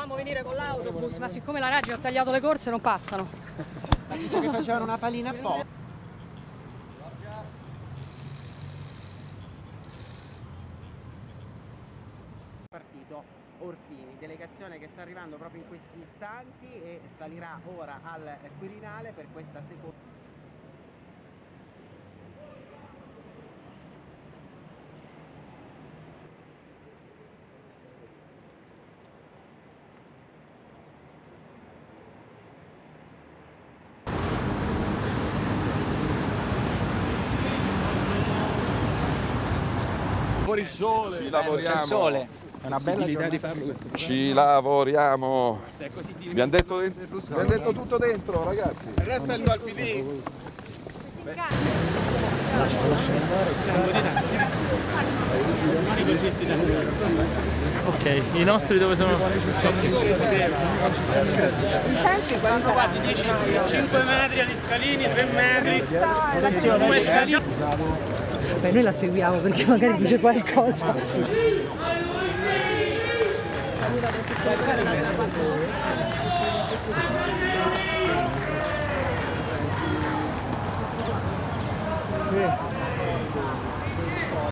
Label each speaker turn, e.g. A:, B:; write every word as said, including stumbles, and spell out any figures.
A: Volevamo venire con l'autobus, ma siccome la Raggi ha tagliato le corse non passano.
B: Ma dice che facevano una pallina a po'. Partito Orfini, delegazione che sta arrivando proprio in questi istanti e salirà ora al Quirinale per questa seconda.
C: Fuori il sole,
D: ci lavoriamo.
C: c'è il sole. È una bella idea di farlo questo.
D: Ci lavoriamo. Abbiamo detto, abbiamo detto tutto dentro, ragazzi.
C: Il resto è il P D. Ok, i nostri dove sono?
E: Stanno quasi dieci, cinque metri agli scalini, tre metri, due scalini.
F: Beh, noi la seguiamo perché magari dice qualcosa. Sì.